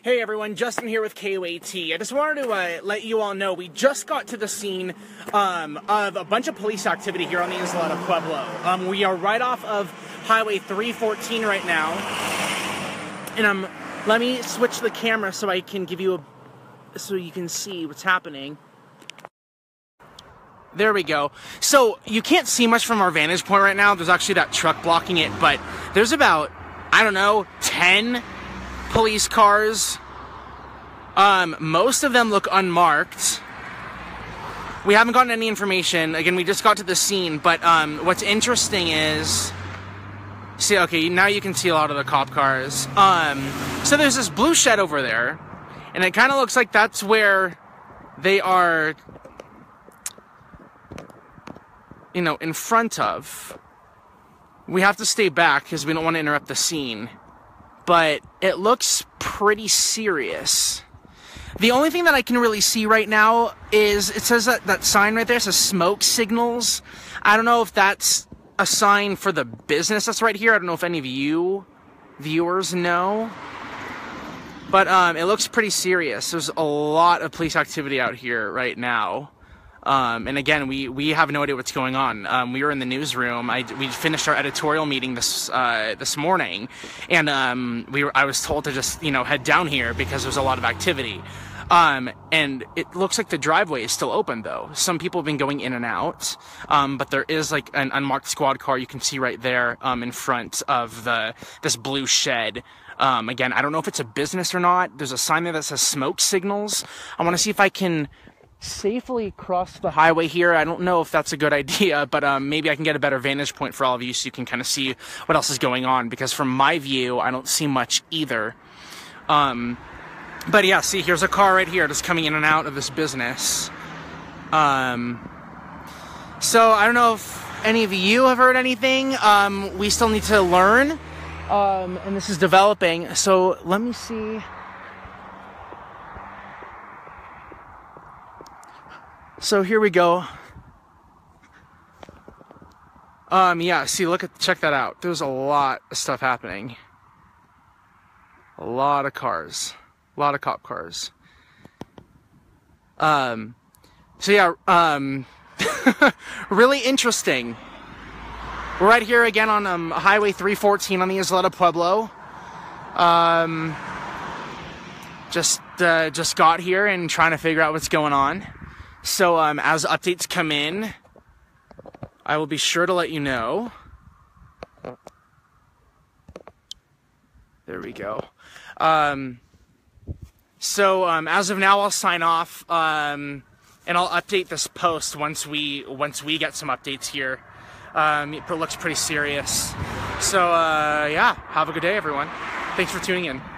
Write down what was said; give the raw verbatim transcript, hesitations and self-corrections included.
Hey everyone, Justin here with K O A T. I just wanted to uh, let you all know we just got to the scene um, of a bunch of police activity here on the Isla de Pueblo. Um, we are right off of Highway three fourteen right now, and um, let me switch the camera so I can give you a, so you can see what's happening. There we go. So you can't see much from our vantage point right now. There's actually that truck blocking it, but there's about, I don't know, ten police cars. Um, most of them look unmarked. We haven't gotten any information. Again, we just got to the scene, but um, what's interesting is, see, okay, now you can see a lot of the cop cars. Um, so there's this blue shed over there, and it kind of looks like that's where they are, you know, in front of. We have to stay back because we don't want to interrupt the scene. But it looks pretty serious. The only thing that I can really see right now is, it says that, that sign right there says smoke signals. I don't know if that's a sign for the business that's right here. I don't know if any of you viewers know. But um, it looks pretty serious. There's a lot of police activity out here right now. Um, and again, we, we have no idea what's going on. Um, we were in the newsroom. I, we finished our editorial meeting this, uh, this morning, and, um, we were, I was told to just, you know, head down here because there's a lot of activity. Um, and it looks like the driveway is still open though. Some people have been going in and out, um, but there is like an unmarked squad car you can see right there, um, in front of the, this blue shed. Um, again, I don't know if it's a business or not. There's a sign there that says smoke signals. I want to see if I can safely cross the highway here. I don't know if that's a good idea, but um, maybe I can get a better vantage point for all of you so you can kind of see what else is going on, because from my view, I don't see much either. Um, but yeah, see, here's a car right here just coming in and out of this business. Um, so I don't know if any of you have heard anything. Um, we still need to learn, um, and this is developing. So let me see. So here we go. Um, yeah, see, look at, check that out. There's a lot of stuff happening. A lot of cars. A lot of cop cars. Um, so yeah, um, really interesting. We're right here again on, um, Highway three fourteen on the Isla de Pueblo. Um, just, uh, just got here and trying to figure out what's going on. So, um, as updates come in, I will be sure to let you know. There we go. Um, so, um, as of now, I'll sign off, um, and I'll update this post once we, once we get some updates here. Um, it looks pretty serious. So, uh, yeah, have a good day, everyone. Thanks for tuning in.